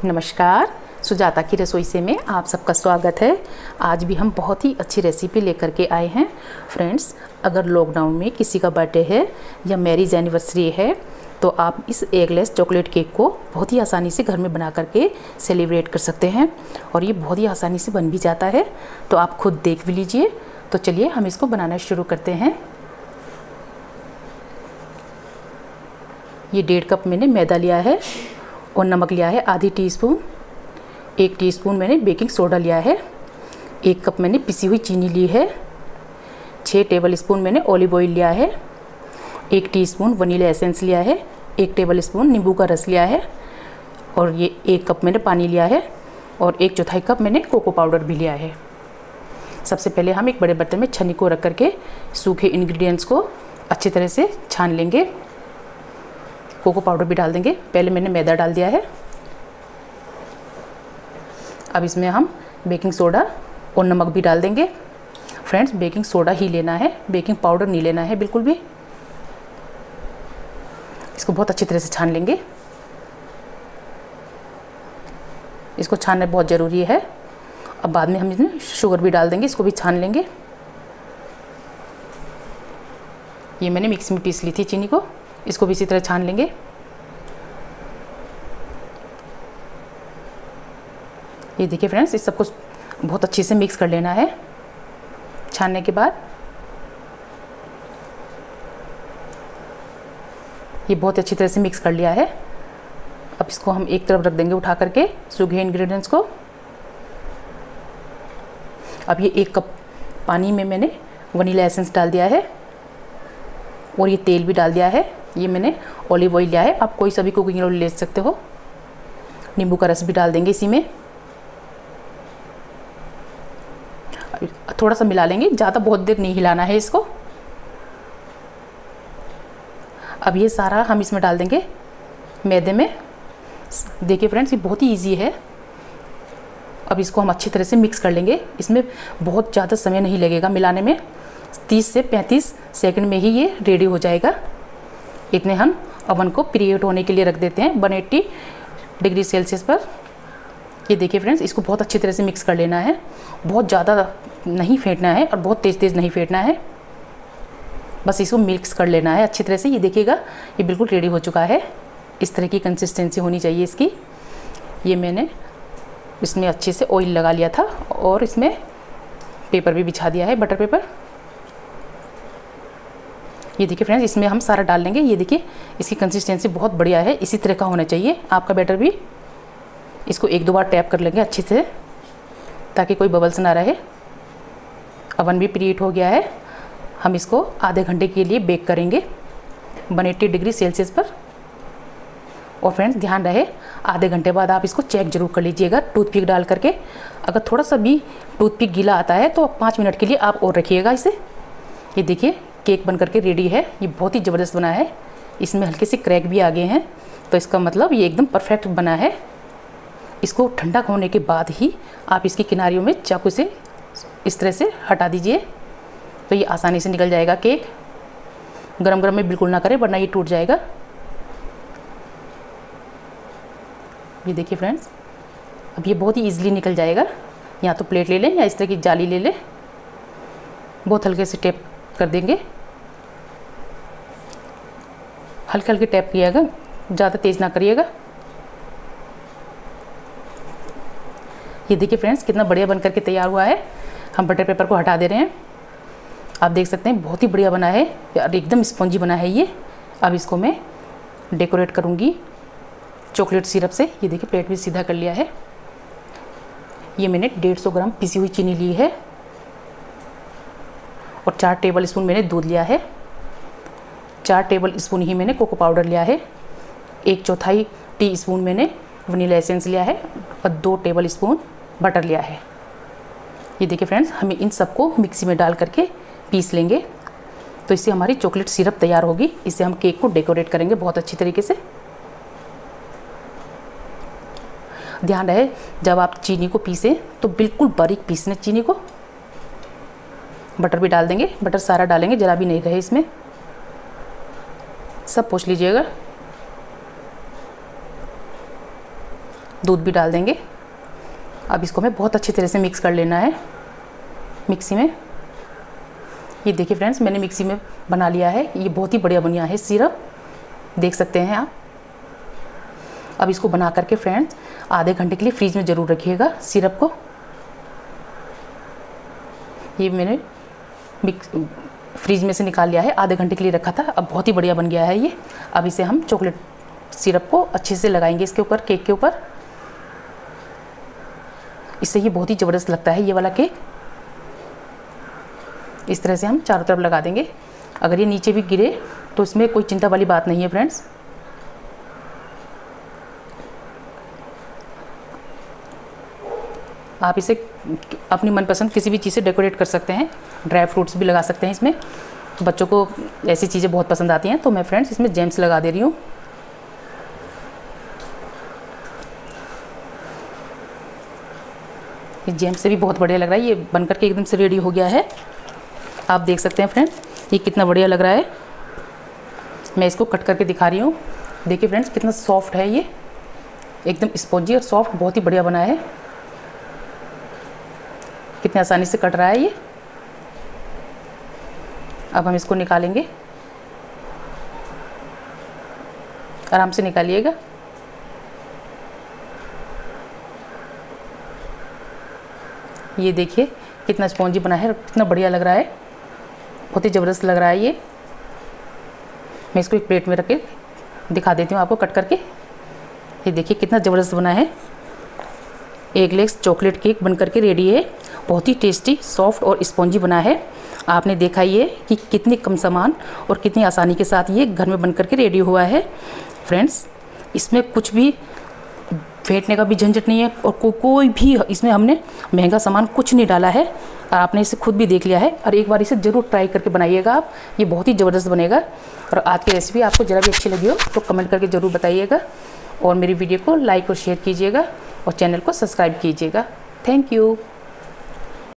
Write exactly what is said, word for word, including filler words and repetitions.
नमस्कार, सुजाता की रसोई से में आप सबका स्वागत है। आज भी हम बहुत ही अच्छी रेसिपी लेकर के आए हैं। फ्रेंड्स, अगर लॉकडाउन में किसी का बर्थडे है या मैरिज एनिवर्सरी है तो आप इस एगलेस चॉकलेट केक को बहुत ही आसानी से घर में बना करके सेलिब्रेट कर सकते हैं और ये बहुत ही आसानी से बन भी जाता है। तो आप खुद देख भी लीजिए। तो चलिए हम इसको बनाना शुरू करते हैं। ये डेढ़ कप मैंने मैदा लिया है और नमक लिया है आधी टीस्पून। एक टीस्पून मैंने बेकिंग सोडा लिया है। एक कप मैंने पिसी हुई चीनी ली है। छः टेबल स्पून मैंने ऑलिव ऑयल लिया है। एक टीस्पून वनीला एसेंस लिया है। एक टेबल स्पून नींबू का रस लिया है और ये एक कप मैंने पानी लिया है और एक चौथाई कप मैंने कोको पाउडर भी लिया है। सबसे पहले हम एक बड़े बर्तन में छन्नी को रख करके सूखे इंग्रेडिएंट्स को अच्छी तरह से छान लेंगे। कोको पाउडर भी डाल देंगे। पहले मैंने मैदा डाल दिया है। अब इसमें हम बेकिंग सोडा और नमक भी डाल देंगे। फ्रेंड्स, बेकिंग सोडा ही लेना है, बेकिंग पाउडर नहीं लेना है बिल्कुल भी। इसको बहुत अच्छी तरह से छान लेंगे। इसको छानना बहुत ज़रूरी है। अब बाद में हम इसमें शुगर भी डाल देंगे, इसको भी छान लेंगे। ये मैंने मिक्सी में पीस ली थी चीनी को, इसको भी इसी तरह छान लेंगे। ये देखिए फ्रेंड्स, इस सबको बहुत अच्छे से मिक्स कर लेना है। छानने के बाद ये बहुत अच्छी तरह से मिक्स कर लिया है। अब इसको हम एक तरफ रख देंगे उठा करके सूखे इंग्रेडिएंट्स को। अब ये एक कप पानी में मैंने वनीला एसेंस डाल दिया है और ये तेल भी डाल दिया है। ये मैंने ऑलिव ऑयल लिया है, आप कोई सा भी कुकिंग ऑयल ले सकते हो। नींबू का रस भी डाल देंगे इसी में। थोड़ा सा मिला लेंगे, ज़्यादा बहुत देर नहीं हिलाना है इसको। अब ये सारा हम इसमें डाल देंगे मैदे में। देखिए फ्रेंड्स, ये बहुत ही इजी है। अब इसको हम अच्छी तरह से मिक्स कर लेंगे। इसमें बहुत ज़्यादा समय नहीं लगेगा मिलाने में, तीस से पैंतीस सेकंड में ही ये रेडी हो जाएगा। इतने हम ओवन को प्रीहीट होने के लिए रख देते हैं एक सौ अस्सी डिग्री सेल्सियस पर। ये देखिए फ्रेंड्स, इसको बहुत अच्छी तरह से मिक्स कर लेना है। बहुत ज़्यादा नहीं फेंटना है और बहुत तेज़ तेज़ नहीं फेंटना है, बस इसको मिक्स कर लेना है अच्छी तरह से। ये देखिएगा, ये बिल्कुल रेडी हो चुका है। इस तरह की कंसिस्टेंसी होनी चाहिए इसकी। ये मैंने इसमें अच्छे से ऑयल लगा लिया था और इसमें पेपर भी बिछा दिया है, बटर पेपर। ये देखिए फ्रेंड्स, इसमें हम सारा डाल लेंगे। ये देखिए, इसकी कंसिस्टेंसी बहुत बढ़िया है। इसी तरह का होना चाहिए आपका बैटर भी। इसको एक दो बार टैप कर लेंगे अच्छे से ताकि कोई बबल्स ना रहे। ओवन भी प्रीहीट हो गया है। हम इसको आधे घंटे के लिए बेक करेंगे एक सौ अस्सी डिग्री सेल्सियस पर। और फ्रेंड्स, ध्यान रहे, आधे घंटे बाद आप इसको चेक जरूर कर लीजिएगा टूथपिक डाल करके। अगर थोड़ा सा भी टूथपिक गीला आता है तो पाँच मिनट के लिए आप और रखिएगा इसे। ये देखिए, केक बन करके रेडी है। ये बहुत ही ज़बरदस्त बना है। इसमें हल्के से क्रैक भी आ गए हैं, तो इसका मतलब ये एकदम परफेक्ट बना है। इसको ठंडा होने के बाद ही आप इसकी किनारियों में चाकू से इस तरह से हटा दीजिए, तो ये आसानी से निकल जाएगा केक। गरम गरम में बिल्कुल ना करें वरना ये टूट जाएगा। ये देखिए फ्रेंड्स, अब ये बहुत ही ईजिली निकल जाएगा। या तो प्लेट ले लें या इस तरह की जाली ले लें। बहुत हल्के से टैप कर देंगे, हल्के हल्के टैप किएगा, ज़्यादा तेज़ ना करिएगा। ये देखिए फ्रेंड्स, कितना बढ़िया बन करके तैयार हुआ है। हम बटर पेपर को हटा दे रहे हैं। आप देख सकते हैं बहुत ही बढ़िया बना है और एकदम स्पॉन्जी बना है ये। अब इसको मैं डेकोरेट करूँगी चॉकलेट सिरप से। ये देखिए, प्लेट भी सीधा कर लिया है। ये मैंने डेढ़ सौ ग्राम पिसी हुई चीनी ली है और चार टेबल स्पून मैंने दूध लिया है। चार टेबल स्पून ही मैंने कोको पाउडर लिया है। एक चौथाई टी स्पून मैंने वनीला एसेंस लिया है और दो टेबल स्पून बटर लिया है। ये देखिए फ्रेंड्स, हमें इन सबको मिक्सी में डाल करके पीस लेंगे, तो इससे हमारी चॉकलेट सिरप तैयार होगी। इससे हम केक को डेकोरेट करेंगे बहुत अच्छी तरीके से। ध्यान रहे, जब आप चीनी को पीसें तो बिल्कुल बारीक पीसना चीनी को। बटर भी डाल देंगे, बटर सारा डालेंगे, ज़रा भी नहीं रहे इसमें। सब पोंछ लीजिएगा। दूध भी डाल देंगे। अब इसको हमें बहुत अच्छी तरह से मिक्स कर लेना है मिक्सी में। ये देखिए फ्रेंड्स, मैंने मिक्सी में बना लिया है। ये बहुत ही बढ़िया बन गया है सिरप, देख सकते हैं आप। अब इसको बना करके फ्रेंड्स आधे घंटे के लिए फ्रीज में ज़रूर रखिएगा सिरप को। ये मैंने मिक्स फ्रीज में से निकाल लिया है, आधे घंटे के लिए रखा था। अब बहुत ही बढ़िया बन गया है ये। अब इसे हम चॉकलेट सिरप को अच्छे से लगाएंगे इसके ऊपर, केक के ऊपर। इससे ये बहुत ही ज़बरदस्त लगता है ये वाला केक। इस तरह से हम चारों तरफ लगा देंगे। अगर ये नीचे भी गिरे तो इसमें कोई चिंता वाली बात नहीं है फ्रेंड्स। आप इसे अपनी मनपसंद किसी भी चीज़ से डेकोरेट कर सकते हैं। ड्राई फ्रूट्स भी लगा सकते हैं इसमें। तो बच्चों को ऐसी चीज़ें बहुत पसंद आती हैं, तो मैं फ्रेंड्स इसमें जेम्स लगा दे रही हूँ। ये जेम्स से भी बहुत बढ़िया लग रहा है। ये बनकर के एकदम से रेडी हो गया है। आप देख सकते हैं फ्रेंड्स, ये कितना बढ़िया लग रहा है। मैं इसको कट करके दिखा रही हूँ। देखिए फ्रेंड्स, कितना सॉफ्ट है ये, एकदम स्पॉन्जी और सॉफ्ट, बहुत ही बढ़िया बना है। कितनी आसानी से कट रहा है ये। अब हम इसको निकालेंगे, आराम से निकालिएगा। ये देखिए कितना स्पॉन्जी बना है, कितना बढ़िया लग रहा है, बहुत ही ज़बरदस्त लग रहा है ये। मैं इसको एक प्लेट में रख के दिखा देती हूँ आपको कट करके। ये देखिए कितना ज़बरदस्त बना है। एगलेस चॉकलेट केक बन करके रेडी है। बहुत ही टेस्टी, सॉफ्ट और स्पॉन्जी बना है। आपने देखा ये कि कितने कम सामान और कितनी आसानी के साथ ये घर में बन करके रेडी हुआ है। फ्रेंड्स, इसमें कुछ भी फेंटने का भी झंझट नहीं है और को, कोई भी इसमें हमने महंगा सामान कुछ नहीं डाला है। और आपने इसे खुद भी देख लिया है। और एक बार इसे ज़रूर ट्राई करके बनाइएगा आप, ये बहुत ही ज़बरदस्त बनेगा। और आज की रेसिपी आपको ज़रा भी अच्छी लगी हो तो कमेंट करके ज़रूर बताइएगा। और मेरी वीडियो को लाइक और शेयर कीजिएगा और चैनल को सब्सक्राइब कीजिएगा। Thank you.